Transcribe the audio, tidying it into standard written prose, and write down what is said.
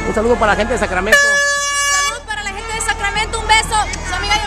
Un saludo para la gente de Sacramento. Saludos para la gente de Sacramento, un beso. Su amiga